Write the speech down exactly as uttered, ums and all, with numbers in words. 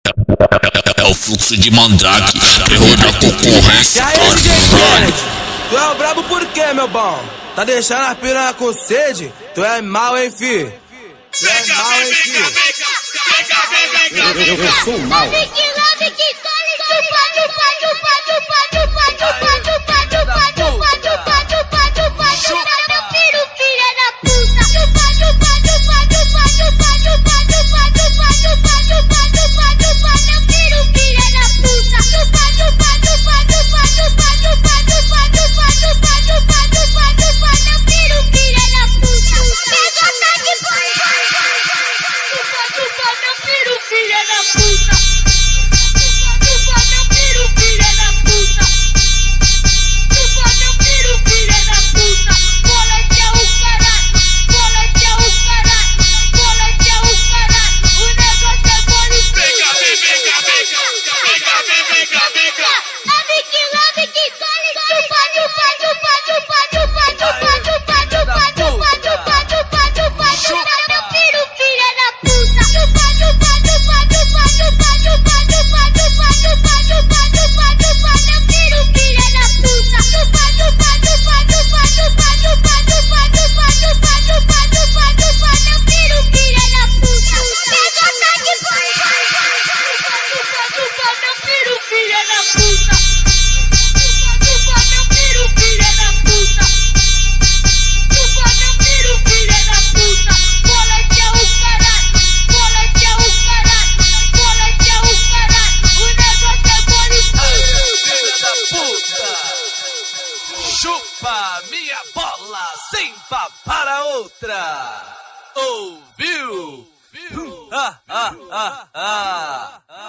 É o fluxo de mandrake, terror da concorrência. E aí, D J Kennedy, tu é o brabo por quê, meu bom? Tá deixando a piranha com sede? Tu é mal, hein, fi? Tu é mal, hein, fi? Eu, eu sou mal. Chupa minha bola sem pá para outra. Ouviu? Ouviu? Ah, ah, ah, ah.